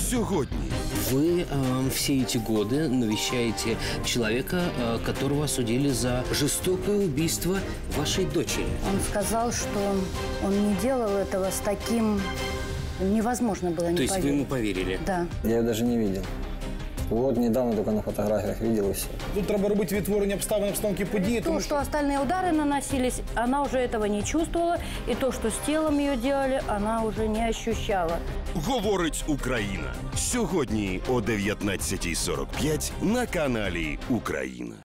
сьогодні. Вы все эти годы навещаете человека, которого осудили за жестокое убийство вашей дочери. Он сказал, что он не делал этого с таким... Невозможно было не То есть поверить. вы ему поверили? Да. Я ее даже не видел. Вот недавно только на фотографиях видел и все. Тут треба робити відтворення обставинки події, То, что остальные удары наносились, она уже этого не чувствовала. И то, что с телом ее делали, она уже не ощущала. Говорить Україна. Сьогодні о 19:45 на каналі Україна.